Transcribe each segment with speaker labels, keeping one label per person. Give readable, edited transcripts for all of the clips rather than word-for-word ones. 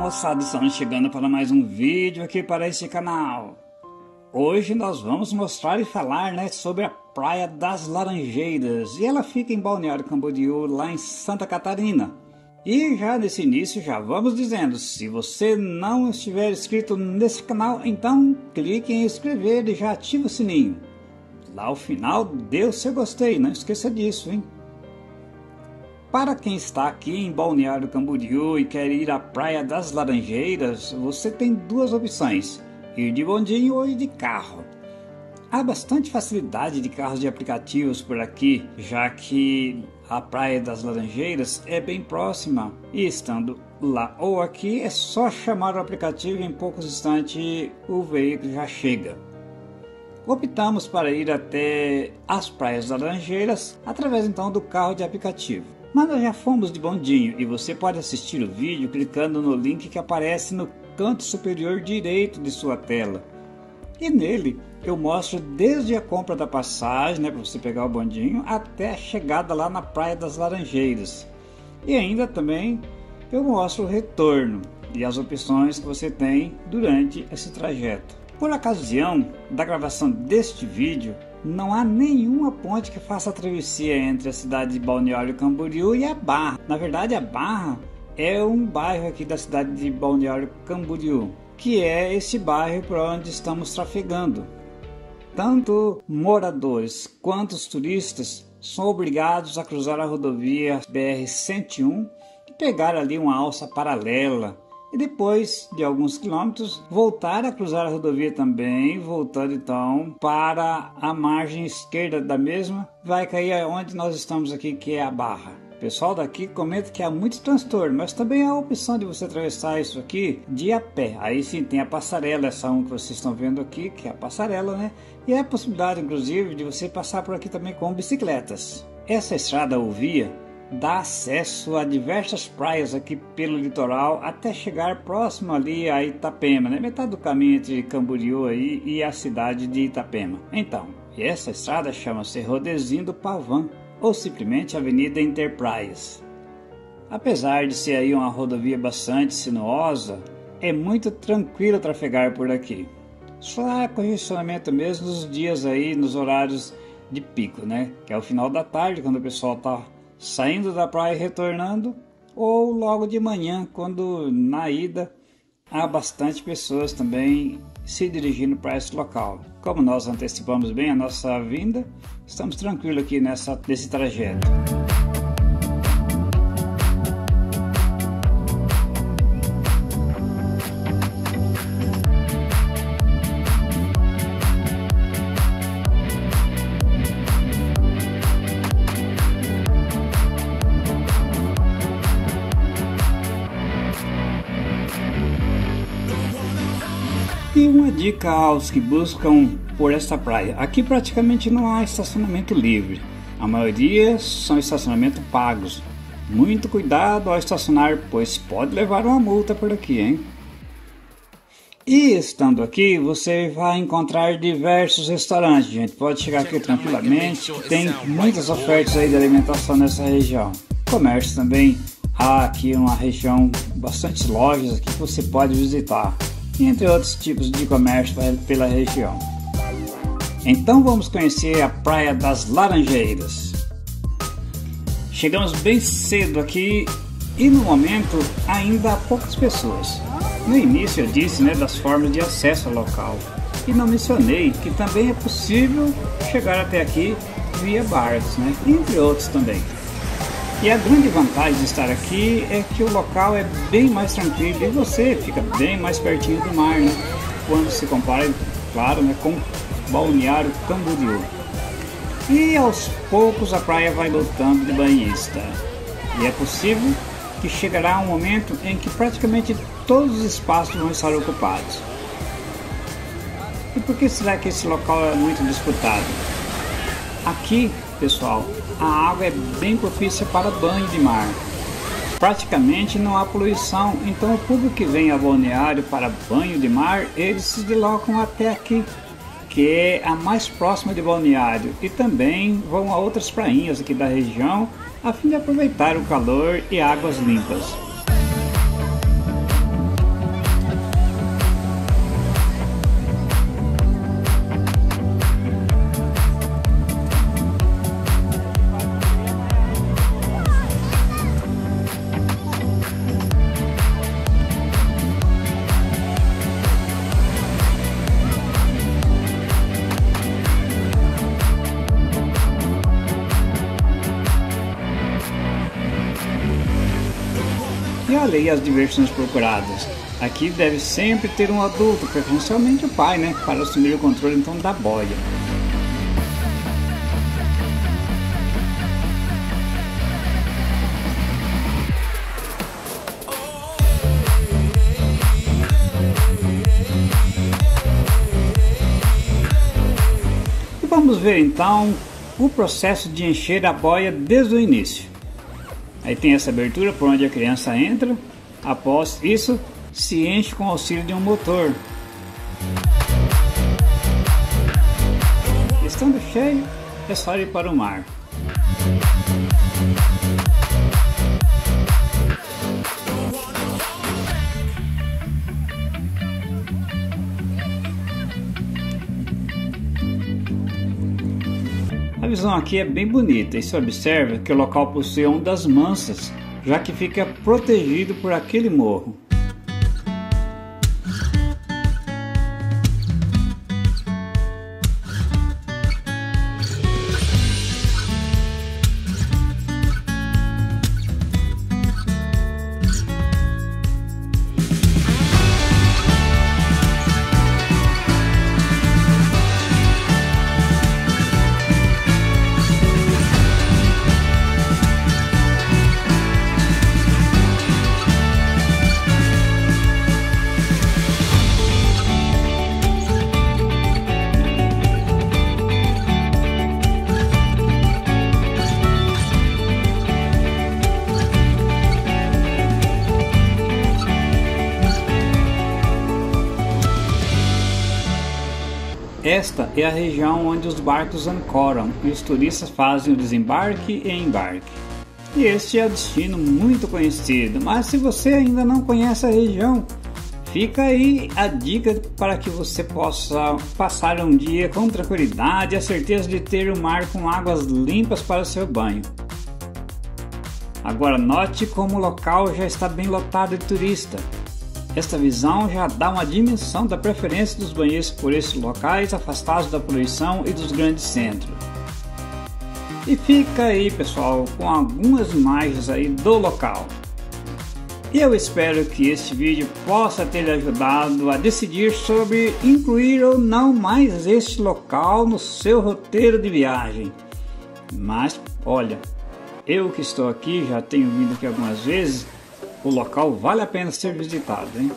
Speaker 1: moçada, estamos chegando para mais um vídeo aqui para este canal. Hoje nós vamos mostrar e falar, sobre a Praia das Laranjeiras. E ela fica em Balneário Camboriú, lá em Santa Catarina. E já nesse início já vamos dizendo, se você não estiver inscrito nesse canal, então clique em inscrever e já ativa o sininho. Lá ao final dê o seu gostei, não esqueça disso, hein? Para quem está aqui em Balneário Camboriú e quer ir à Praia das Laranjeiras, você tem duas opções, ir de bondinho ou ir de carro. Há bastante facilidade de carros de aplicativos por aqui, já que a Praia das Laranjeiras é bem próxima e estando lá ou aqui é só chamar o aplicativo e em poucos instantes o veículo já chega. Optamos para ir até as Praias das Laranjeiras através então do carro de aplicativo. Mas nós já fomos de bondinho e você pode assistir o vídeo clicando no link que aparece no canto superior direito de sua tela. E nele eu mostro desde a compra da passagem, para você pegar o bondinho, até a chegada lá na Praia das Laranjeiras. E ainda também eu mostro o retorno e as opções que você tem durante esse trajeto. Por ocasião da gravação deste vídeo, não há nenhuma ponte que faça a travessia entre a cidade de Balneário Camboriú e a Barra. Na verdade, a Barra é um bairro aqui da cidade de Balneário Camboriú, que é esse bairro por onde estamos trafegando. Tanto moradores quanto os turistas são obrigados a cruzar a rodovia BR-101 e pegar ali uma alça paralela. E depois de alguns quilômetros voltar a cruzar a rodovia também, voltando então para a margem esquerda da mesma, vai cair onde nós estamos aqui, que é a Barra. O pessoal daqui comenta que há muito transtorno, mas também há a opção de você atravessar isso aqui de a pé. Aí sim tem a passarela, essa que vocês estão vendo aqui, que é a passarela, E há a possibilidade inclusive de você passar por aqui também com bicicletas. Essa estrada ou via dá acesso a diversas praias aqui pelo litoral até chegar próximo ali a Itapema, metade do caminho entre Camboriú aí e a cidade de Itapema. Então, essa estrada chama-se Rodezinho do Pavão ou simplesmente Avenida Interpraias. Apesar de ser aí uma rodovia bastante sinuosa, é muito tranquilo trafegar por aqui. Só há congestionamento mesmo nos dias aí, nos horários de pico, que é o final da tarde, quando o pessoal está saindo da praia e retornando, ou logo de manhã, quando na ida há bastante pessoas também se dirigindo para esse local. Como nós antecipamos bem a nossa vinda, estamos tranquilos aqui nesse trajeto. E uma dica aos que buscam por esta praia: aqui praticamente não há estacionamento livre, a maioria são estacionamentos pagos. Muito cuidado ao estacionar, pois pode levar uma multa por aqui, hein? E estando aqui, você vai encontrar diversos restaurantes, gente. Pode chegar aqui tranquilamente, tem muitas ofertas aí de alimentação nessa região. Comércio também, há aqui uma região, bastante lojas aqui que você pode visitar, entre outros tipos de comércio pela região. Então vamos conhecer a Praia das Laranjeiras. Chegamos bem cedo aqui e no momento ainda há poucas pessoas. No início eu disse das formas de acesso ao local e não mencionei que também é possível chegar até aqui via barcos, entre outros também. E a grande vantagem de estar aqui é que o local é bem mais tranquilo e você fica bem mais pertinho do mar, quando se compara, claro, com Balneário Camboriú. E aos poucos a praia vai lotando de banhista. E é possível que chegará um momento em que praticamente todos os espaços vão estar ocupados. E por que será que esse local é muito disputado? Aqui, pessoal, a água é bem propícia para banho de mar. Praticamente não há poluição, então o público que vem a Balneário para banho de mar, eles se deslocam até aqui, que é a mais próxima de Balneário, e também vão a outras prainhas aqui da região a fim de aproveitar o calor e águas limpas. alheia às diversões procuradas. Aqui deve sempre ter um adulto, preferencialmente o pai, né, para assumir o controle então da boia. Vamos ver então o processo de encher a boia desde o início. Aí tem essa abertura por onde a criança entra. Após isso, se enche com o auxílio de um motor. Estando cheio, é só ir para o mar. A visão aqui é bem bonita e se observa que o local possui ondas mansas, já que fica protegido por aquele morro. Esta é a região onde os barcos ancoram e os turistas fazem o desembarque e embarque. E este é o destino muito conhecido, mas se você ainda não conhece a região, fica aí a dica para que você possa passar um dia com tranquilidade e a certeza de ter o mar com águas limpas para o seu banho. Agora note como o local já está bem lotado de turistas. Esta visão já dá uma dimensão da preferência dos banhistas por esses locais afastados da poluição e dos grandes centros. E fica aí, pessoal, com algumas imagens aí do local. Eu espero que este vídeo possa ter lhe ajudado a decidir sobre incluir ou não mais este local no seu roteiro de viagem. Mas, olha, eu que estou aqui, já tenho vindo aqui algumas vezes, o local vale a pena ser visitado, hein?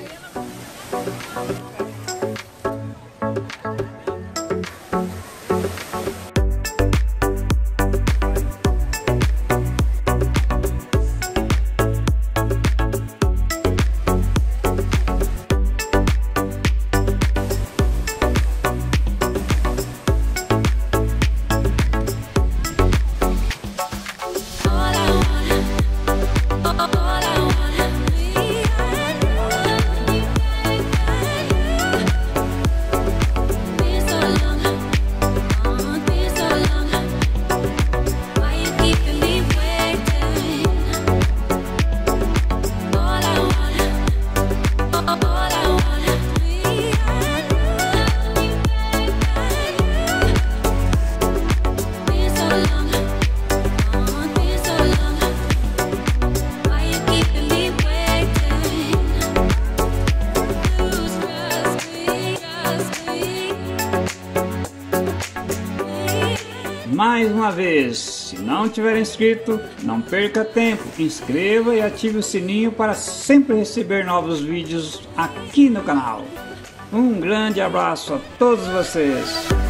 Speaker 1: Mais uma vez, se não tiver inscrito, não perca tempo, inscreva e ative o sininho para sempre receber novos vídeos aqui no canal. Um grande abraço a todos vocês!